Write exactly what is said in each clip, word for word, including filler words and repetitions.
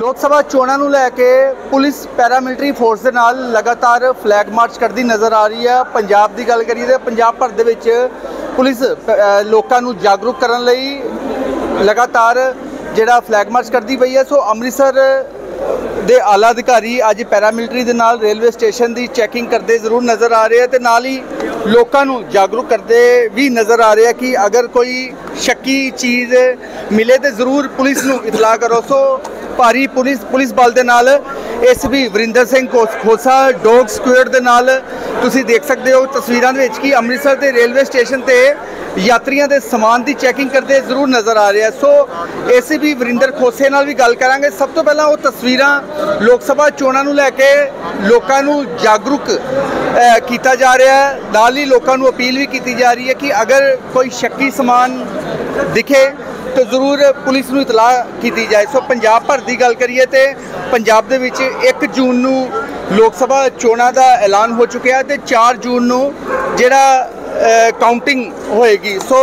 लोक सभा चोणां नूं लैके पुलिस पैरामिलिटरी फोर्स दे नाल लगातार फ्लैग मार्च करती नज़र आ रही है। पंजाब की गल करिए तो पंजाब भर दे विच पुलिस लोकां नूं जागरूक करन लई लगातार जिहड़ा फ्लैग मार्च करती पई है। सो अमृतसर दे आला अधिकारी अज पैरामिलिटरी दे नाल रेलवे स्टेशन की चैकिंग करते जरूर नज़र आ रहे हैं, तो नाल ही लोकां नूं जागरूक करते भी नज़र आ रहे हैं कि अगर कोई शक्की चीज़ मिले तो जरूर पुलिस नूं इतला करो। सो भारी पुलिस पुलिस बल दे नाल S P Varinder Singh Khosa dog squad दे नाल तुसीं देख सकते हो तस्वीरां दे विच कि अमृतसर के रेलवे स्टेशन ते यात्रियों के समान की चैकिंग करते जरूर नज़र आ रहे हैं। सो ए सी पी वरिंदर खोसे नाल भी गल करांगे। सब तो पहला वो तस्वीरां लोक सभा चोणां नूं लैके लोकां नूं जागरूक किया जा रहा है, नाल ही लोकां नूं अपील भी की जा रही है कि अगर कोई शक्की समान दिखे तो जरूर पुलिस नूं इतला की जाए। सो पंजाब भर की गल करिए तो पंजाब दे विच एक जून नूं लोक सभा चोणां दा ऐलान हो चुका है, तो चार जून नूं जिहड़ा काउंटिंग होएगी। सो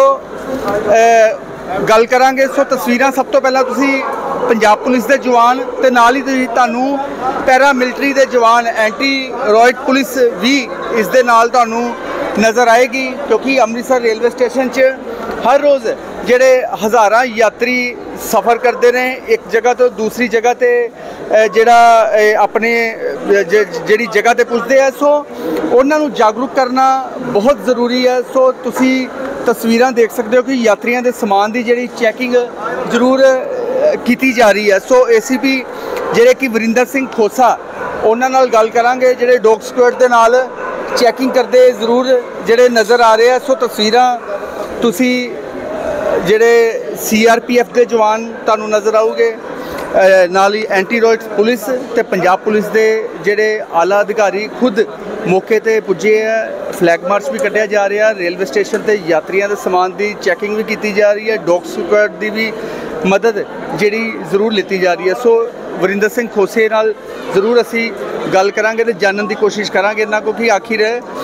गल करांगे। सो तस्वीरां सब तो पहला तुसी पंजाब पुलिस के जवान ते नाल ही तुहानूं पैरामिलिटरी के जवान एंटी रॉयट पुलिस भी इस दे नाल तुहानूं नज़र आएगी, क्योंकि अमृतसर रेलवे स्टेशन च हर रोज़ जिहड़े हज़ारां यात्री सफ़र करते हैं एक जगह तो दूसरी जगह ते जिहड़ा अपने जिहड़ी जगह ते पुजदे हैं। सो उन्हां नूं जागरूक करना बहुत ज़रूरी है। सो तुसी तस्वीरां देख सकते हो कि यात्रियों के समान की जिहड़ी चैकिंग जरूर की जा रही है। सो ए सी पी जिहड़े कि वरिंदर सिंह खोसा उन्हां नाल गल करांगे, जिहड़े डॉग स्क्वाड दे नाल चैकिंग करते जरूर जिहड़े नज़र आ रहे हैं। सो तस्वीरां तुसी जिहड़े सी आर पी एफ के जवान तुहानूं नज़र आउगे, नाल ही एंटी रॉयट पुलिस ते पंजाब पुलिस के जिहड़े आला अधिकारी खुद मौके ते पुजे है। फ्लैग मार्च भी कढ़िया जा रहा है, रेलवे स्टेशन ते यात्रियों के समान की चैकिंग भी की जा रही है, डॉग स्क्वाड की भी मदद जिहड़ी जरूर लीती जा रही है। सो वरिंदर सिंह खोसे नाल जरूर असी गल करांगे तो जानने की कोशिश करांगे इन्हां को कि आखिर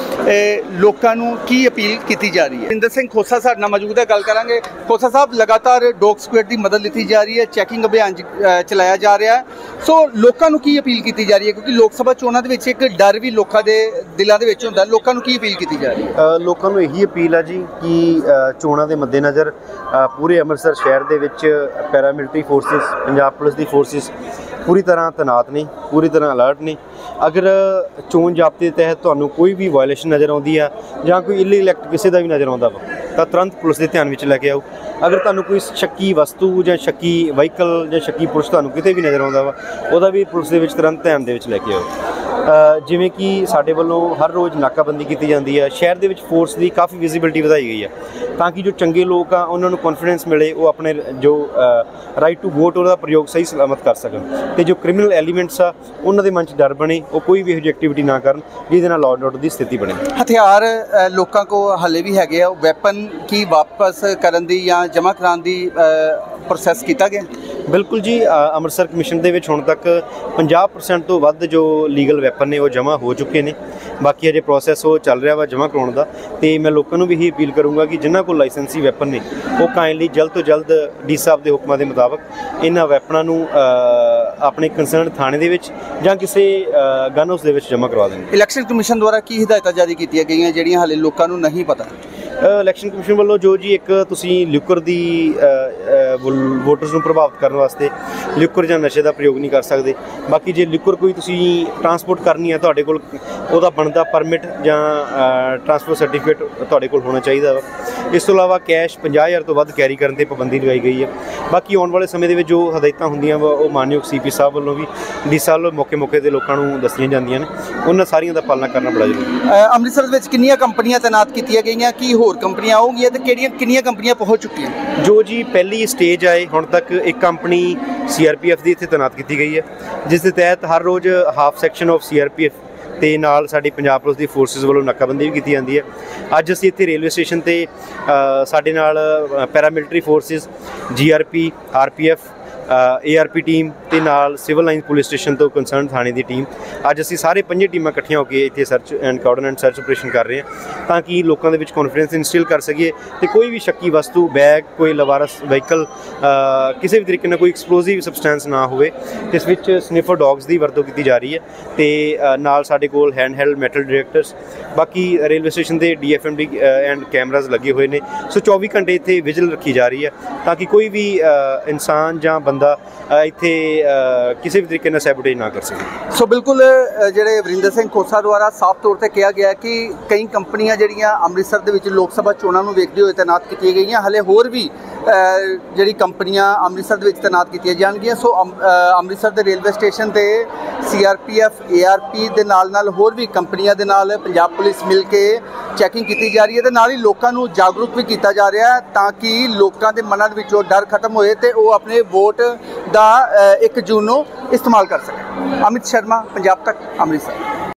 लोकां नूं की अपील की जा रही है। वरिंदर सिंह खोसा साडे नाल मौजूद है, गल करांगे। खोसा साहब, लगातार डॉग स्क्वाड की मदद लीती जा रही है, चैकिंग अभियान चलाया जा रहा है। सो लोकां नूं की अपील की जा रही है, क्योंकि लोक सभा चोणां दे विच एक डर भी लोकां दे दिलां दे विच हुंदा, लोकां नूं की अपील की जा रही है? लोकां नूं यही अपील है जी कि चोणां दे मद्देनज़र पूरे अमृतसर शहर दे विच पैरामिलिटरी फोर्सिस, पंजाब पुलिस दी फोर्सिस पूरी तरह तैनात ने, पूरी तरह अलर्ट ने। अगर चोन जाब्ते तहत तुहानूं कोई भी वायलेशन नज़र आउंदी है जां कोई इलीगल एक्ट किसी का भी नज़र आउंदा वा तां तुरंत पुलिस के ध्यान में लैके आओ। अगर तुहानूं कोई शक्की वस्तु जां शक्की व्हीकल जां शक्की पुरुष तुहानूं किते भी नज़र आउंदा वा उहदा भी पुलिस दे विच तुरंत ध्यान दे विच लैके आओ। जिवें कि साडे वल्लों हर रोज़ नाकाबंदी की जाती है, शहर दे विच फोर्स की काफ़ी विजिबिलिटी वधाई गई है ताकि जो चंगे लोग आ उन्हां नूं कॉन्फिडेंस मिले, वो अपने जो राइट टू वोट उहदा प्रयोग सही सलामत कर सकन, ते जो क्रिमिनल एलीमेंट्स आ उन्हां दे मन च डर बने, वो कोई भी ਇਹੋ एक्टिविटी ना करन जिहदे नाल लॉ एंड ऑर्डर की स्थिति बने। हथियार लोगों को हले भी है, वैपन की वापस करन दी या जमा कराने दी प्रोसैस किया गया? बिल्कुल जी, अमृतसर कमिशन दे विच हुण तक पचास परसेंट तो वध जो लीगल वैपन ने वो जमा हो चुके हैं। बाकी अजे प्रोसैस वो चल रहा वा जमा कराउण दा, ते मैं लोगों को भी यही अपील करूँगा कि जिन्हां कोल लाइसेंसी वैपन ने वो काइंडली जल्द तो जल्द डी साहब के हुक्मां के मुताबक इन्हां वैपनां नूं अपने कंसर्न थाणे दे विच जां किसी गन हाउस दे विच जमा करवा दें। इलैक्शन कमिशन द्वारा की हिदायतां जारी कीतियां गईयां जिहड़ियां हाले लोकां नूं नहीं पता? इलैक्शन कमिशन वालों जो जी एक तुसीं लिकर की वोटर्स नूं प्रभावित करने वास्ते लिकर जां नशे का प्रयोग नहीं कर सकते। बाकी जे लिकर कोई तुसीं ट्रांसपोर्ट करनी है तुहाडे कोल उहदा बनदा परमिट जां ट्रांसपोर्ट सर्टिफिकेट तुहाडे कोल होना चाहिए वा। इस तो इलावा कैश पचास हज़ार तो वध कैरी करने पर पाबंदी लगाई गई है। बाकी आने वाले समय में जो हदायतां होंदियां वा वो मानयोग सी पी साहब वालों भी डी साहब वालों मौके मौके ते लोकां नूं दस्सियां जांदियां ने, उन्हां सारियां दा पालना करना बड़ा जरूरी है। अमृतसर विच कितनियां कंपनियां तैनात कीतियां गईयां, की होर कंपनियां आउगियां ते किहड़ियां कितनियां कंपनियां पहुंच चुकियां? जो जी पहली स्टेज आए हुण तक एक company C R P F की इत्थे तैनात की गई है, जिस दे तहत हर रोज़ half section of C R P F ते नाल साडी पंजाब पुलिस दी फोर्सिस वालों नाकाबंदी भी की जाती है। अज असीं इत्थे रेलवे स्टेशन ते साडे नाल paramilitary forces, G R P, R P F A R P team ਤੇ ਨਾਲ ਸਿਵਲ ਲਾਈਨ ਪੁਲਿਸ ਸਟੇਸ਼ਨ ਤੋਂ ਕੰਸਰਨ ਥਾਣੇ ਦੀ ਟੀਮ, ਅੱਜ ਅਸੀਂ ਸਾਰੇ ਪੰਜੇ ਟੀਮਾਂ ਇਕੱਠੀਆਂ ਹੋ ਕੇ ਇੱਥੇ search and cordon and search operation ਕਰ ਰਹੇ ਹਾਂ ਤਾਂ ਕਿ ਲੋਕਾਂ ਦੇ ਵਿੱਚ ਕੌਨਫੀਡੈਂਸ ਇਨਸਟਿਲ ਕਰ ਸਕੀਏ ਤੇ ਕੋਈ ਵੀ ਸ਼ੱਕੀ ਵਸਤੂ, ਬੈਗ, ਕੋਈ ਲਵਾਰਸ ਵਹੀਕਲ, ਕਿਸੇ ਵੀ ਤਰੀਕੇ ਨਾਲ ਕੋਈ ਐਕਸਪਲੋਸਿਵ ਸਬਸਟੈਂਸ ਨਾ ਹੋਵੇ। ਇਸ ਵਿੱਚ ਸਨਿਫਰ ਡੌਗਸ ਦੀ ਵਰਤੋਂ ਕੀਤੀ ਜਾ ਰਹੀ ਹੈ ਤੇ ਨਾਲ ਸਾਡੇ ਕੋਲ ਹੈਂਡ ਹੈਲਡ ਮੈਟਲ ਡਿਟੈਕਟਰਸ, ਬਾਕੀ ਰੇਲਵੇ ਸਟੇਸ਼ਨ ਦੇ D F M D and cameras ਲੱਗੇ ਹੋਏ ਨੇ। ਸੋ ਚੌਵੀ ਘੰਟੇ ਇੱਥੇ ਵਿਜਿਲ ਰੱਖੀ ਜਾ ਰਹੀ ਹੈ ਤਾਂ ਕਿ ਕੋਈ ਵੀ ਇਨਸਾਨ ਜਾਂ ਬੰਦਾ ਇੱਥੇ ਕਿਸੇ ਵੀ ਤਰੀਕੇ ਨਾਲ ਸੈਬੋਟੇਜ ਨਾ ਕਰ ਸਕੇ। ਸੋ ਬਿਲਕੁਲ ਜਿਹੜੇ ਵਰਿੰਦਰ ਸਿੰਘ ਖੋਸਾ ਦੁਆਰਾ ਸਾਫ਼ ਤੌਰ ਤੇ ਕਿਹਾ ਗਿਆ ਕਿ ਕਈ ਕੰਪਨੀਆਂ ਜਿਹੜੀਆਂ ਅੰਮ੍ਰਿਤਸਰ ਦੇ ਵਿੱਚ ਲੋਕ ਸਭਾ ਚੋਣਾਂ ਨੂੰ ਵੇਖਦੇ ਹੋਏ ਤੈਨਾਤ ਕੀਤੀਆਂ ਗਈਆਂ, ਹਾਲੇ ਹੋਰ ਵੀ ਜਿਹੜੀ ਕੰਪਨੀਆਂ ਅੰਮ੍ਰਿਤਸਰ ਦੇ ਵਿੱਚ ਤੈਨਾਤ ਕੀਤੀਆਂ ਜਾਣਗੀਆਂ। ਸੋ ਅੰਮ੍ਰਿਤਸਰ ਦੇ ਰੇਲਵੇ ਸਟੇਸ਼ਨ ਤੇ C R P F, A R P ਦੇ ਨਾਲ ਨਾਲ ਹੋਰ ਵੀ ਕੰਪਨੀਆਂ ਦੇ ਨਾਲ ਪੰਜਾਬ ਪੁਲਿਸ ਮਿਲ ਕੇ ਚੈਕਿੰਗ ਕੀਤੀ ਜਾ ਰਹੀ ਹੈ ਤੇ ਨਾਲ ਹੀ ਲੋਕਾਂ ਨੂੰ ਜਾਗਰੂਕ ਵੀ ਕੀਤਾ ਜਾ ਰਿਹਾ ਹੈ ਤਾਂ ਕਿ ਲੋਕਾਂ ਦੇ ਮਨਾਂ ਦੇ ਵਿੱਚੋਂ ਡਰ ਖਤਮ ਹੋਏ ਤੇ ਉਹ ਆਪਣੇ ਵੋਟ ਦਾ ਇੱਕ ਜੂਨ ਨੂੰ ਇਸਤੇਮਾਲ ਕਰ ਸਕਣ। ਅਮਿਤ ਸ਼ਰਮਾ, ਪੰਜਾਬ ਤੱਕ, ਅੰਮ੍ਰਿਤਸਰ।